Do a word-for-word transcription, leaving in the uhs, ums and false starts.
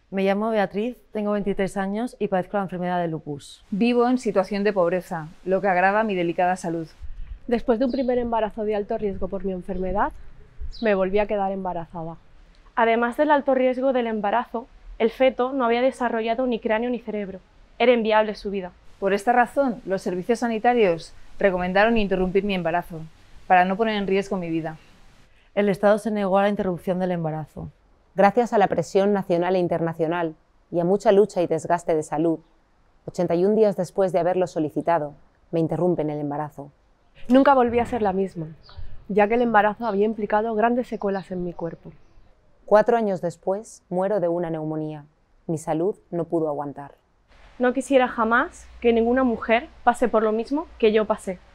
Me llamo Beatriz, tengo veintitrés años y padezco la enfermedad de lupus. Vivo en situación de pobreza, lo que agrava mi delicada salud. Después de un primer embarazo de alto riesgo por mi enfermedad, me volví a quedar embarazada. Además del alto riesgo del embarazo, el feto no había desarrollado ni cráneo ni cerebro. Era inviable su vida. Por esta razón, los servicios sanitarios recomendaron interrumpir mi embarazo, para no poner en riesgo mi vida. El Estado se negó a la interrupción del embarazo. Gracias a la presión nacional e internacional y a mucha lucha y desgaste de salud, ochenta y un días después de haberlo solicitado, me interrumpen el embarazo. Nunca volví a ser la misma, ya que el embarazo había implicado grandes secuelas en mi cuerpo. Cuatro años después, muero de una neumonía. Mi salud no pudo aguantar. No quisiera jamás que ninguna mujer pase por lo mismo que yo pasé.